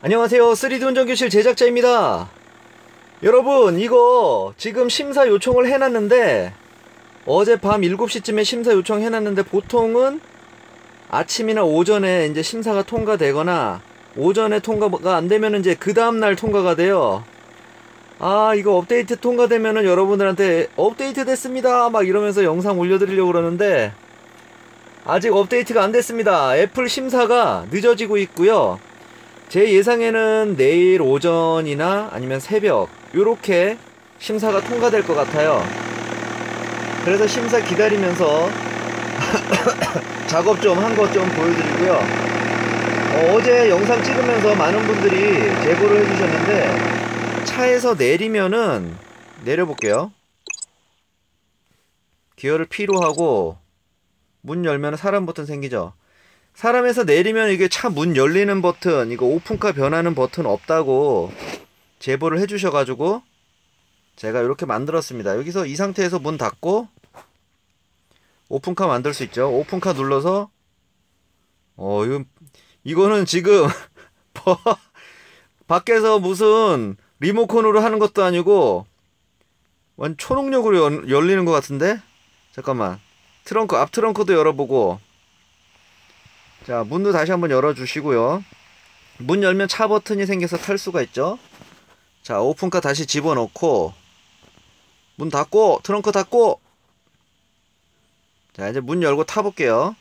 안녕하세요. 3D 운전교실 제작자입니다. 여러분, 이거 지금 심사 요청을 해놨는데 어젯밤 7시쯤에 심사 요청 해놨는데 보통은 아침이나 오전에 이제 심사가 통과되거나 오전에 통과가 안되면은 이제 그 다음날 통과가 돼요. 이거 업데이트 통과되면은 여러분들한테 업데이트 됐습니다 막 이러면서 영상 올려드리려고 그러는데 아직 업데이트가 안됐습니다. 애플 심사가 늦어지고 있고요. 제 예상에는 내일 오전이나 아니면 새벽 요렇게 심사가 통과될 것 같아요. 그래서 심사 기다리면서 작업 좀 한 것 좀 보여드리고요. 어제 영상 찍으면서 많은 분들이 제보를 해주셨는데 차에서 내리면은 내려볼게요. 기어를 P로 하고 문 열면 사람 버튼 생기죠. 사람에서 내리면 이게 차 문 열리는 버튼, 이거 오픈카 변하는 버튼 없다고 제보를 해주셔가지고 제가 이렇게 만들었습니다. 여기서 이 상태에서 문 닫고 오픈카 만들 수 있죠. 오픈카 눌러서 이거는 지금 밖에서 무슨 리모컨으로 하는 것도 아니고 완전 초능력으로 열리는 것 같은데? 잠깐만. 트렁크, 앞 트렁크도 열어보고. 자, 문도 다시 한번 열어주시고요. 문 열면 차 버튼이 생겨서 탈 수가 있죠. 자, 오픈카 다시 집어넣고 문 닫고 트렁크 닫고. 자, 이제 문 열고 타볼게요.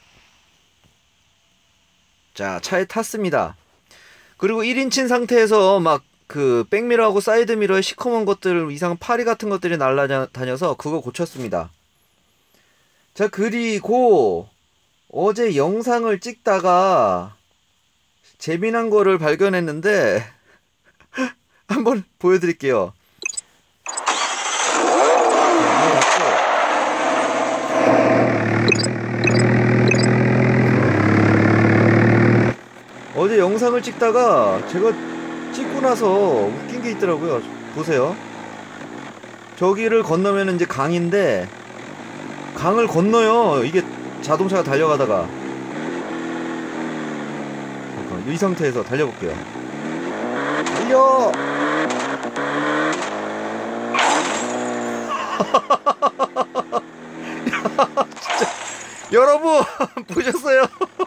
자, 차에 탔습니다. 그리고 1인칭 상태에서 막 그 백미러하고 사이드미러에 시커먼 것들, 이상 파리 같은 것들이 날아다녀서 그거 고쳤습니다. 자, 그리고 어제 영상을 찍다가 재미난 거를 발견했는데 한번 보여드릴게요. 어제 영상을 찍다가 제가 찍고 나서 웃긴 게 있더라고요. 보세요. 저기를 건너면 이제 강인데 강을 건너요. 이게 자동차가 달려가다가. 잠깐, 이 상태에서 달려볼게요. 달려! 진짜 여러분 보셨어요?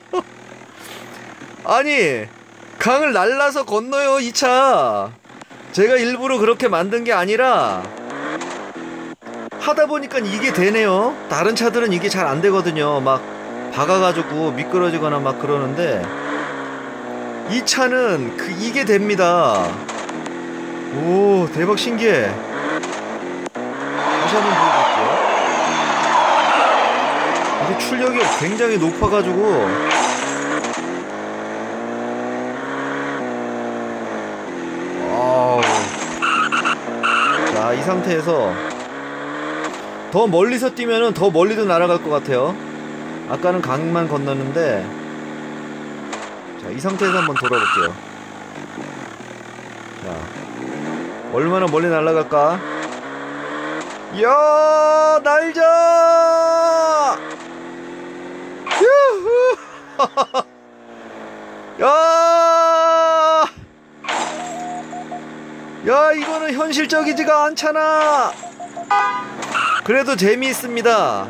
아니, 강을 날라서 건너요, 이 차. 제가 일부러 그렇게 만든 게 아니라 하다 보니까 이게 되네요. 다른 차들은 이게 잘 안 되거든요. 막 박아가지고 미끄러지거나 막 그러는데 이 차는 이게 됩니다. 오, 대박 신기해. 다시 한번 보여드릴게요. 이게 출력이 굉장히 높아가지고 자, 이 상태에서 더 멀리서 뛰면은 더 멀리도 날아갈 것 같아요. 아까는 강만 건넜는데. 자, 이 상태에서 한번 돌아볼게요. 자, 얼마나 멀리 날아갈까? 야, 날자! 유후! 야! 야, 이거는 현실적이지가 않잖아. 그래도 재미있습니다.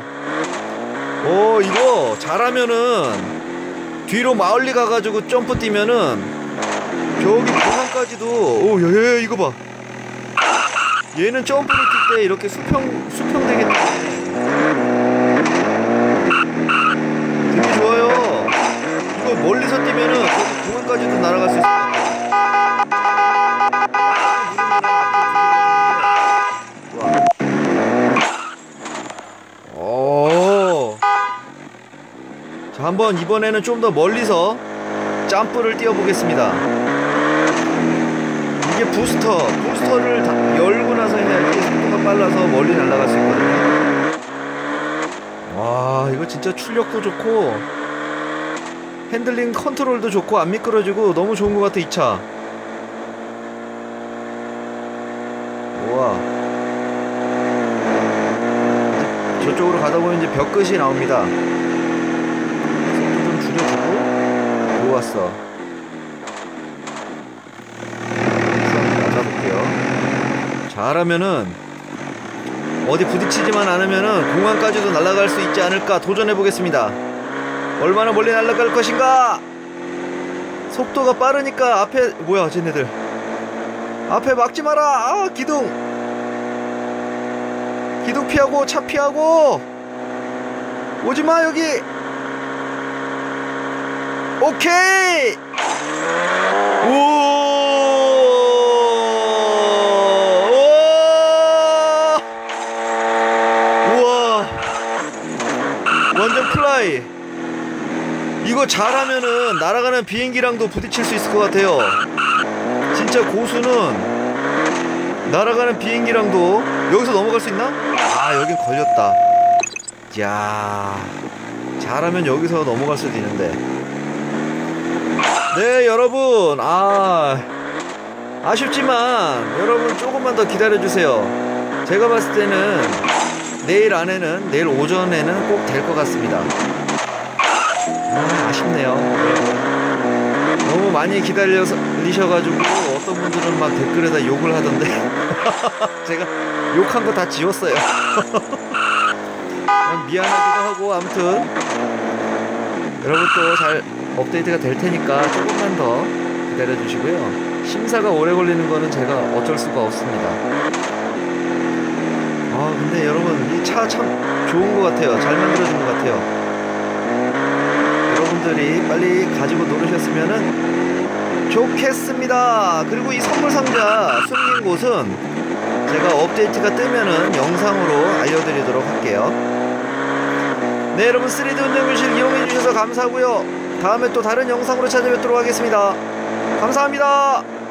이거 잘하면은 뒤로 멀리 가가지고 점프 뛰면은 저기 공항까지도. 야, 이거 봐. 얘는 점프를 뛸 때 이렇게 수평 되겠네. 되게 좋아요. 이거 멀리서 뛰면은 저기 공항까지도 날아갈 수 있을 것 같아요. 자, 한번 이번에는 좀 더 멀리서 점프를 뛰어보겠습니다. 이게 부스터를 다 열고 나서 해야지 속도가 빨라서 멀리 날아갈 수 있거든요. 와, 이거 진짜 출력도 좋고 핸들링 컨트롤도 좋고 안 미끄러지고 너무 좋은 것 같아, 이 차. 우와. 저쪽으로 가다 보면 이제 벽 끝이 나옵니다. 속도 좀 줄여주고. 좋았어. 잘하면은 어디 부딪히지만 않으면은 공항까지도 날아갈 수 있지 않을까 도전해 보겠습니다. 얼마나 멀리 날아갈 것인가. 속도가 빠르니까 앞에 뭐야 쟤네들 앞에 막지 마라. 아 기둥 피하고 차 피하고 오지마 여기. 오케이. 우와 완전 플라이. 이거 잘하면은 날아가는 비행기랑도 부딪힐 수 있을 것 같아요. 진짜 고수는 날아가는 비행기랑도. 여기서 넘어갈 수 있나? 아 여긴 걸렸다. 야 잘하면 여기서 넘어갈 수도 있는데. 네 여러분 아쉽지만 여러분 조금만 더 기다려주세요. 제가 봤을 때는 내일 안에는, 내일 오전에는 꼭 될 것 같습니다. 아쉽네요 여러분. 너무 많이 기다리셔가지고 어떤 분들은 막 댓글에다 욕을 하던데 제가 욕한 거 다 지웠어요. 미안하기도 하고. 아무튼 여러분 또 잘 업데이트가 될 테니까 조금만 더 기다려 주시고요. 심사가 오래 걸리는 거는 제가 어쩔 수가 없습니다. 근데 여러분 이 차 참 좋은 것 같아요. 잘 만들어진 것 같아요. 여러분들이 빨리 가지고 노르셨으면은 좋겠습니다. 그리고 이 선물 상자 숨긴 곳은 제가 업데이트가 뜨면은 영상으로 알려드리도록 할게요. 네 여러분 3D 운전교실 이용해주셔서 감사하고요. 다음에 또 다른 영상으로 찾아뵙도록 하겠습니다. 감사합니다.